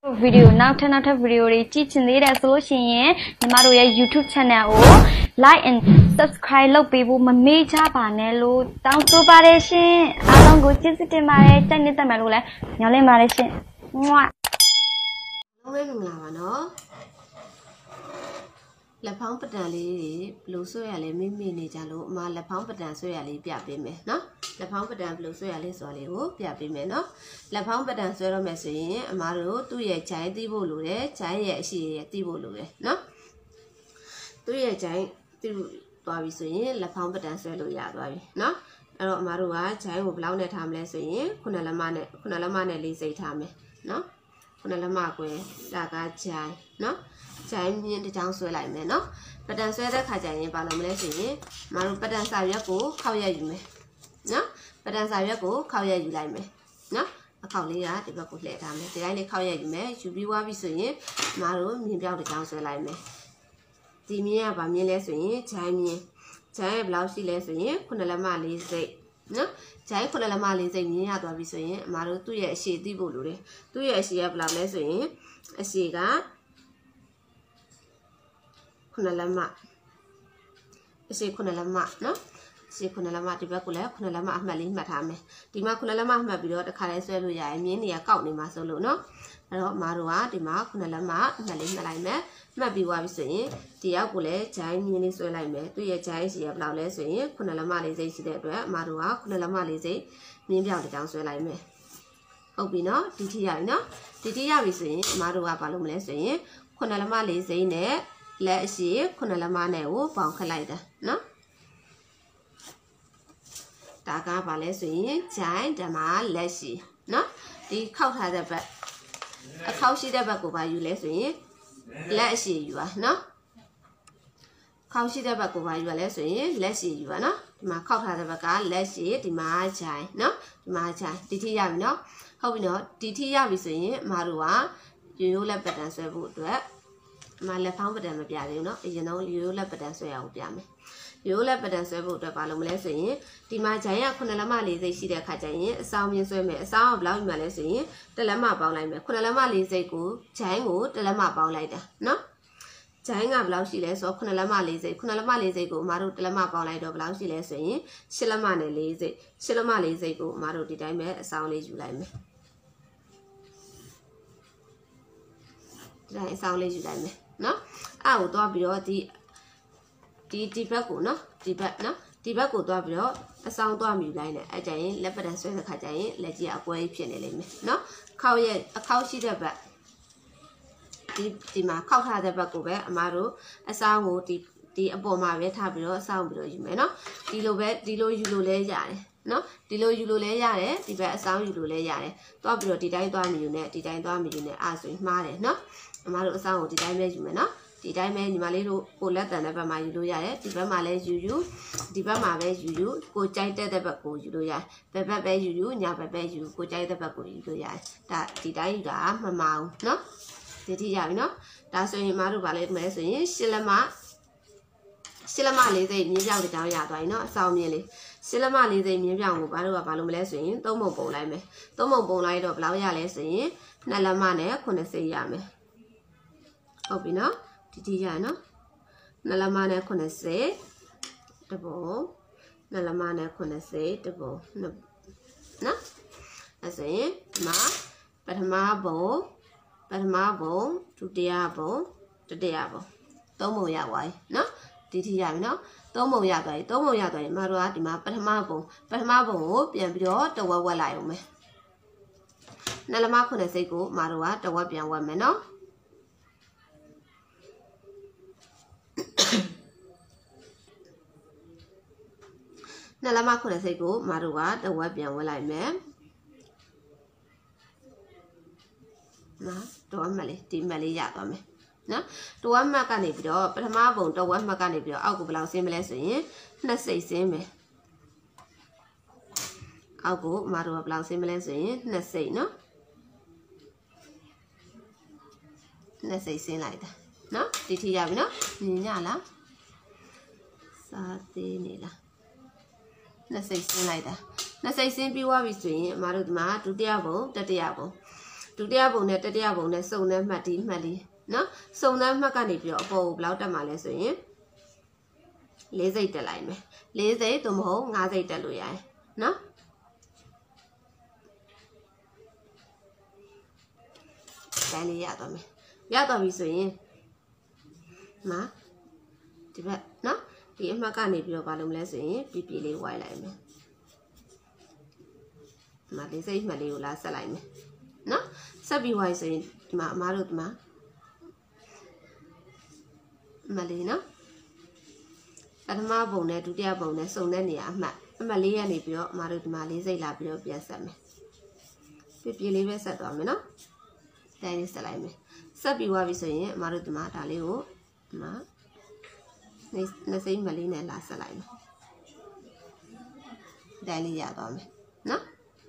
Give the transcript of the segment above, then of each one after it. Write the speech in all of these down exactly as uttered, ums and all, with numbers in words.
video now turn out a video teaching the solution in YouTube channel like and subscribe lo people ma major panel down to paration along go just my channel the malula nyole maration mwa La Pang Padali, Blue Soyali, Mimi Jalo, Ma La Pang Padan Soyali, Piapime, no? La Pang Padan Blue Soyali Soli, Piapime, no? La Pang Padan Solo Messi, Maru, two year chai, Divo Lure, chai, she, Divo Lure, no? Two year chai, Babi Soyin, La Pang Padan Solo Yadwabi, no? Marua, chai, who blown at Hamless, Kunalamane, Kunalamane, Lise Tame, no? Kunalamaque, Daga chai, no? Chai in the town so like me, no? But then swear the Kajan, Balamesi, Maru Padan Sayaku, Kaya you me, no? But then Sayaku, Kaya you like me, no? A Kaulia, the Baku later, the only Kaya you may, should be what we say, Maru, me build the council like me. The mere by me less in Chai me, Chai blousy less in Kunalamali say, no? Chai Kunalamali say me out of saying, Maru, two years she debulure, two years she have less in a cigar. Kunalama. Say Kunalama, no? Say Kunalama de Bacula, Kunalama Mali Matame. Dima Kunalama Mabilo, the Calaselu, I mean, the account in Masolo, no? Marua, Dima, Kunalama, Mali Malime, Mabi Wabi, the Agule, Chai, Mini Solime, two year Chai, she have lawless, Kunalama is a Marua, Kunalama is a maybe out the council like me. Obino, Titia, no? Titia is saying, Marua Palumles, Kunalama is a ne. Let's see, Kunalamane, oh, Bonkalida, no? Daga Balesi, Chai, Dama, let's see, no? The cow had a back. A cow she never go by you, let's see. Let's see you are, no? Cow she never go by you, let's see, let's see you are, no? My cow had a back, let's see, the my chai, no? My chai, did he have no? How we know, did he have saying, Marua, you let better say, would do it. My left hand with them, you know, you know, you let the dance out, Yammy. You let the dance about the Palomele saying, the Majaya Kunalamali, they see their Kajayan, sound in swimming, sound of loud Malay, the Lama Baulime, Kunalamali, they go, Chango, the Lama Baulida, no? Changa Blausiles or Kunalamali, they Kunalamali, they go, Maru, the Lama Baulida of Blausiles saying, Shilamane lazy, Shilamali, they go, Maru, did I make a sound as you like me? Did I sound as you like me? No, I would do the the debacle, no, debate, no, debacle do a sound to me line, a giant, leopard and sweater cajain, let you away pianelli, no, cow yet, a cow sheet of back. The ma cow had a back over, a maru, a sound would the aboma retablo, sound below you may know, the low bed, the low you lay yare, no, the low you lay yare, the bad sound you lay yare, Doblo did I do a millionaire, did I do a millionaire, as with Mare, no? Maru sound did I measure, no? Did I mean my little bullet and never my Luya, the Bama you, the Bama you, go jai the Baco you, Baba bay you, never bay you, go jai the Baco you, that did I da, Mamma, no? Did he have no? That's when Maru Ballet Messi, Silama Silamali, they knew down the down yard, I know, sound merely. Silamali, they knew young Baru Balumlessing, Domo Bolime, Domo Bolide of Lauya Lessing, Nalamane, couldn't say Yame. Obino, Titiano, Nalamane couldn't say the ball, Nalamane couldn't say the ball, no, no, I say, ma, but ma bow, but ma bow, to diabo, to diabo, Domo Yawai, no, Titiano, Domo Yadai, Domo Yadai, Maruatima, but ma bow, but ma bow, and below the Wawalime. Nalama couldn't say go, Marua, the Wabian woman, no. Nalama couldn't say go, Marua, the Wabian will I man. No, to one Mali, the Mali Yatame. No, to one mechanic door, but a marble, to one mechanic door, I'll go below similar saying, let's say same. I'll go, Marua below similar saying, let's say no. Let's say same like that. No, did he have no? Nala Satinilla. Let's say same like that. Let's say same be what we say, Marudma to diabo, the diabo. ဒုတိယပုံနဲ့တတိယပုံနဲ့စုံတဲ့မှတ်ဒီမှတ်ဒီနော်စုံတဲ့မှတ်ကနေပြီးတော့အပေါ်ကိုဘယ်လောက်တက်မှာလဲဆိုရင်လေးစိတ်တက်လိုက်မယ်လေးစိတ်သို့မဟုတ်ငါးစိတ်တက်လို့ရတယ်နော်တိုင်းလေးရတော့မယ်ရတော့ပြီဆိုရင်မှာဒီဘက်နော်ဒီအမှတ်ကနေပြီးတော့ဘာလုပ်မလဲဆိုရင်ပြပြလေးဝိုင်းလိုက်မယ်ဒီမှာလေးစိတ်မှတ်လေးကိုလာဆက်လိုက်မယ်နော်ဆက်ပြီးဝိုင်းဆိုရင်ဒီမှာအမားတို့ဒီမှာမလေးနော်ပထမပုံနဲ့ဒုတိယပုံနဲ့စုံတဲ့နေရာအမှတ်အမှတ်လေးရနေပြီးတော့အမားတို့ဒီမှာလေးစိတ်လာပြီးတော့ပြန်ဆက်မယ်ပြပြလေးပဲဆက်သွားမယ်နော်တိုင်းလေးဆက်လိုက်မယ်ဆက်ပြီးသွားပြီဆိုရင်အမားတို့ဒီမှာဒါလေးကိုဒီမှာနှစ်စိတ်မလေးနဲ့လာဆက်လိုက်မယ်တိုင်းလေးရသွားမယ်နော်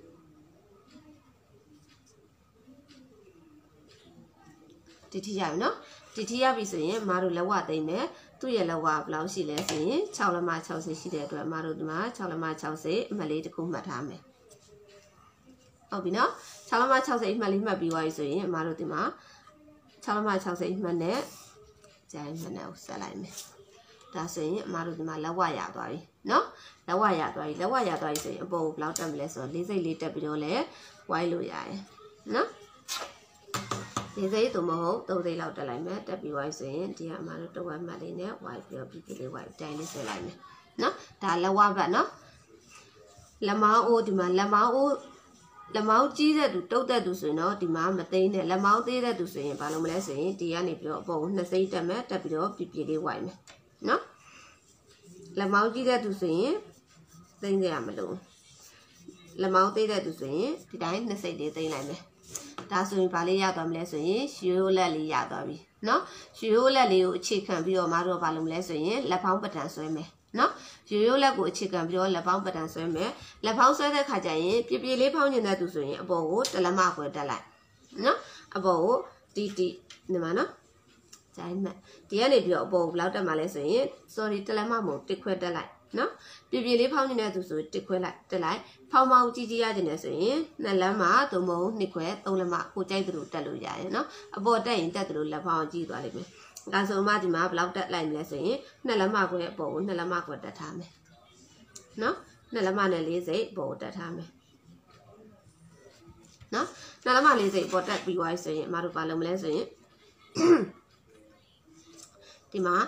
ဒီထိရပြီနော်ဒီထိရပြီဆိုရင်အမားတို့လက်ဝသိမ့်မယ်သူ့ရဲ့လက်ဝဘယ်လောက်ရှိလဲဆိုရင်၆လက်မ၆၀ရှိတဲ့အတွက်အမားတို့ဒီမှာ၆လက်မ၆၀အမှတ်လေးတစ်ခုမှတ်ထားမယ်ဟုတ်ပြီနော်၆လက်မ၆၀အမှတ်လေးမှတ်ပြီးသွားပြီဆိုရင်အမားတို့ဒီမှာ၆လက်မ၆၀အမှတ်နဲ့ကျန်မှတ်နဲ့ဆက်လိုက်မယ်ဒါဆိုရင်အမားတို့ဒီမှာလက်ဝရသွားပြီနော်လက်ဝရသွားပြီလက်ဝရသွားပြီဆိုရင်အပေါ်ကိုဘယ်လောက်တက်မလဲဆိုတော့လေးစိတ်လေးတက်ပြီးတော့လဲဝိုင်းလို့ရတယ်နော်လေးစိတ်သို့မဟုတ်သုံးစိတ်လောက်တက်လိုက်မယ်တက်ပြီးဝိုင်းဆိုရင်ဒီကအမားတို့တဝက်မှတ်လေးနဲ့ဝိုင်းပြီးတော့ပြပြလေးဝိုင်းတိုင်းလေးဆက်လိုက်မယ်နော်ဒါလက်ဝဘတ်နော်လက်မောင်းအိုးဒီမှာလက်မောင်းအိုးလက်မောင်းကြီးတဲ့သူတုတ်တဲ့သူဆိုရင်တော့ဒီမှာမသိနဲ့လက်မောင်းသေးတဲ့သူဆိုရင်ဘာလို့မလဲဆိုရင်ဒီကနေပြီးတော့အပေါ်ကိုနှစ်စိတ်တက်မယ်တက်ပြီးတော့ပြပြလေးဝိုင်းမယ်နော်လက်မောင်းကြီးတဲ့သူဆိုရင်သိမ့်ကြရမလို့လက်မောင်းသေးတဲ့သူဆိုရင်ဒီတိုင်းနှစ်စိတ်လေးသိမ့်လိုက်မယ်ဒါဆိုရင်ဗာလေးရသွားမလဲဆိုရင်ရှီရိုးလက်လေးရသွားပြီเนาะရှီရိုးလက်လေးကိုအခြေခံပြီးတော့မတို့ဘာလုပ်မလဲဆိုရင်လက်ဖောင်းပတံဆွဲမယ်เนาะရှီရိုးလက်ကိုအခြေခံပြီးတော့လက်ဖောင်းပတံဆွဲမယ်လက်ဖောင်းဆွဲတဲ့ခါကျရင်ပြပြလေးဖောင်းနေတဲ့သူဆိုရင်အပေါ်ကိုတလက်မခွဲတက်လိုက်เนาะအပေါ်ကိုတီတီဒီမှာเนาะဂျိုင်းမဲ့ဒီကနေပြီးတော့အပေါ်ကိုဘယ်လောက်တက်မှာလဲဆိုရင် sorry တလက်မမို့တစ်ခွဲတက်လိုက်နော်ပြပြလေးဖောင်းနေတဲ့သူဆိုတစ်ခွဲလိုက်တက်လိုက်ဖောင်းဖောင်းကြီးကြီးရကျင်နေဆိုရင်နှစ်လက်မသုံးမုံနှစ်ခွဲသုံးလက်မကိုကြိုက်သလိုတက်လို့ရတယ်နော်အပေါ်တက်ရင်တက်သလိုလက်ဖောင်းကြီးသွားလိမ့်မယ်ဒါဆိုမှဒီမှာဘယ်လောက်တက်လိုက်မလဲဆိုရင်နှစ်လက်မခွဲအပေါ်ကိုနှစ်လက်မခွဲတက်ထားမယ်နော်နှစ်လက်မနဲ့လေးစိတ်အပေါ်ကိုတက်ထားမယ်နော်နှစ်လက်မလေးစိတ်အပေါ်တက်ပြီးသွားပြီဆိုရင်အမတို့ဘာလုပ်မလဲဆိုရင်ဒီမှာ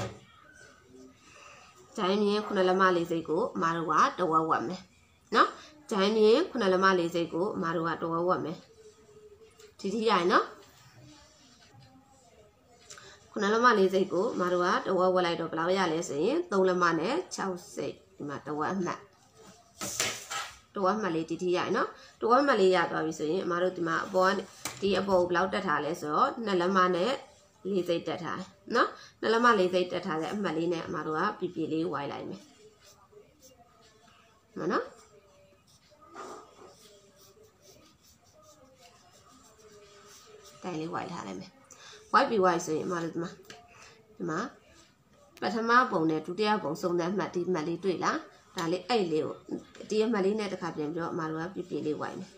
ဂျိုင်းမြင်းခုနလက်မလေးစိတ်ကိုအမတို့ကတဝက်ဝက်မယ်နော်ဂျိုင်းမြင်းခုနလက်မလေးစိတ်ကိုအမတို့ကတဝက်ဝက်မယ်ဒီဒီရရင်နော်ခုနလက်မလေးစိတ်ကိုအမတို့ကတဝက်ဝက်လိုက်တော့ဘယ်လောက်ရလဲဆိုရင်သုံးလက်မနဲ့၆စိတ်ဒီမှာတဝက်အမှတ်တဝက်မှတ်လေးဒီဒီရရင်နော်တဝက်မှတ်လေးရသွားပြီဆိုရင်အမတို့ဒီမှာအပေါ်ဒီအပေါ်ဘယ်လောက်တက်ထားလဲဆိုတော့နှစ်လက်မနဲ့လေးစိတ်တက်ထားနော်နှစ်လက်မလေးစိတ်တက်ထားတဲ့အမှတ်လေးနဲ့အမတို့ကပြပြလေးဝိုင်းလိုက်မယ်မနော်တိုင်းလေးဝိုင်းထားလိုက်မယ်ဝိုင်းပြီးဝိုင်းဆိုရင်အမတို့ဒီမှာဒီမှာပထမပုံနဲ့ဒုတိယပုံစုံတဲ့အမှတ်ဒီအမှတ်လေးတွေ့လားဒါလေးအဲ့လေးကိုဒီအမှတ်လေးနဲ့တစ်ခါပြန်ပြီးတော့အမတို့ကပြပြလေးဝိုင်းမယ်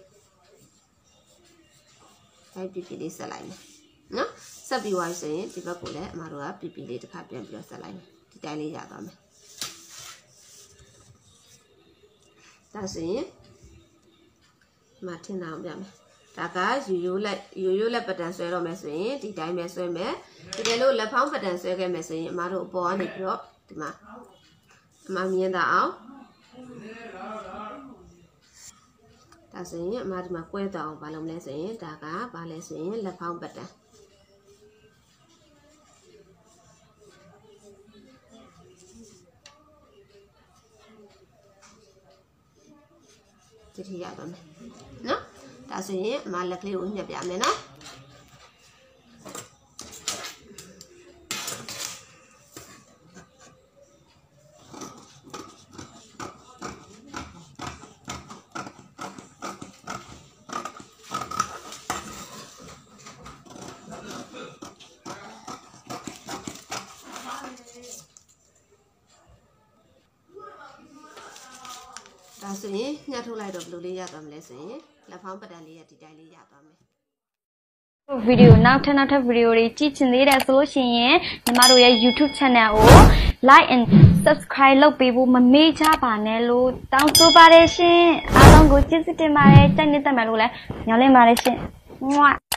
အဲ့ပြပြလေးဆက်လိုက်မယ်နော်ဆက်ပြီးသွားဆိုရင်ဒီဘက်ကိုလည်းအမတို့ကပြပြလေးတစ်ခါပြန်ပြီးတော့ဆက်လိုက်မယ်ဒီတိုင်းလေးရသွားမယ်ဒါဆိုရင်မထင်အောင်ပြမယ်ဒါကယူရိုးလက်ယူရိုးလက်ပတံဆွဲတော့မယ်ဆိုရင်ဒီတိုင်းပဲဆွဲမယ်ဒီလိုလို့လက်ဖောင်းပတံဆွဲခဲ့မယ်ဆိုရင်အမတို့အပေါ်ကနေပြီးတော့ဒီမှာအမမြင်တာအောင်ဒါဆိုရင်အမဒီမှာကွဲတော့အောင်ဘာလုပ်မလဲဆိုရင်ဒါကဘာလဲဆိုရင်လက်ဖောင်းပတံဒီထိရပါမယ်နော်ဒါဆိုရင်အမလက်ကလေးကိုညှက်ပြမယ်နော်ဒါဆိုရင်ညှက်ထုတ်လိုက်တော့ဘယ်လိုလေးရသွားမလဲဆိုရင်လက်ဖောင်းပတံလေးရဲ့ဒီတိုင်းလေးရသွားမယ် video နောက်ထပ်နောက်ထပ် video တွေကြည့်ချင်သေးတယ်ဆိုလို့ရှိရင်ညီမတို့ရဲ့ YouTube channel ကို like and subscribe လုပ်ပေးဖို့မမေ့ကြပါနဲ့လို့တောင်းဆိုပါတယ်ရှင်အားလုံးကိုကျေးဇူးတင်ပါတယ်တိုက်နေတက်မယ်လို့လည်းညွှန်လင့်ပါတယ်ရှင်